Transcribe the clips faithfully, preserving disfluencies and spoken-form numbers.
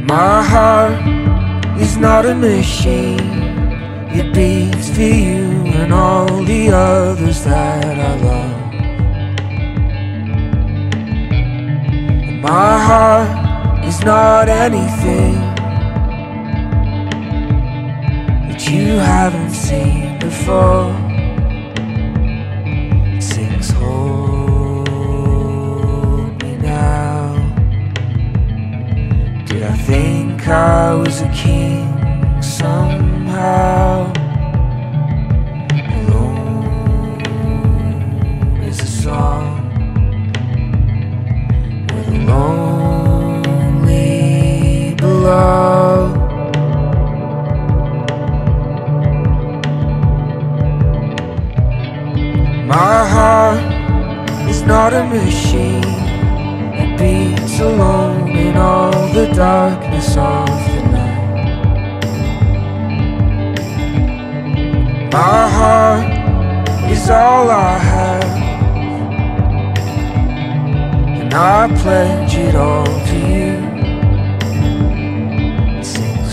My heart is not a machine. It beats for you and all the others that I love. And my heart is not anything that you haven't seen before. It sings, hold me now. Did I think I was a king somehow? Alone is a song with the lonely below. My heart is not a machine. It beats alone in all the darkness of the night. My heart is all I have, and I pledge it all to you. It sings,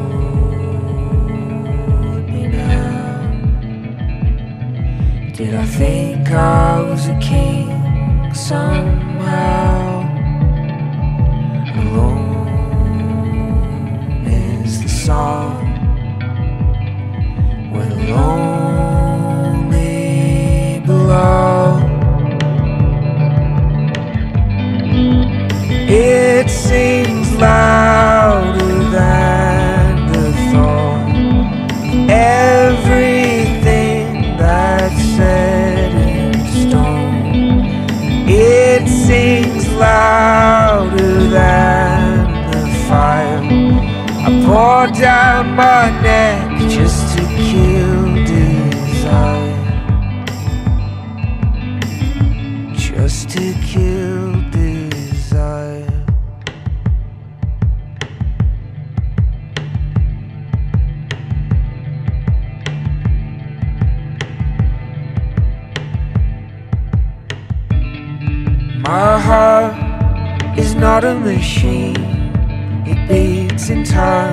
hold me now. Did I think I was a king somehow? Alone is the song with the lonely below. It sings louder than the thought. Everything that's set in stone. It sings louder than the fire I pour down my neck just to kill desire. Just to kill desire. My heart is not a machine. It beats in time